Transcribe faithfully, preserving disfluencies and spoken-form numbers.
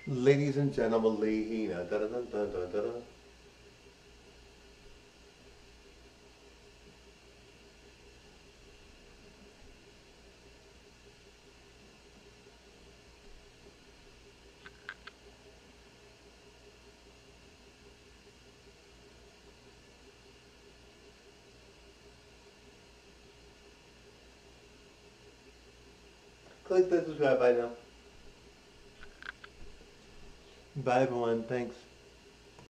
Ladies and gentlemen, Lehina. Da, da, da, da, da, da, da. Click the subscribe button now. Bye everyone, thanks.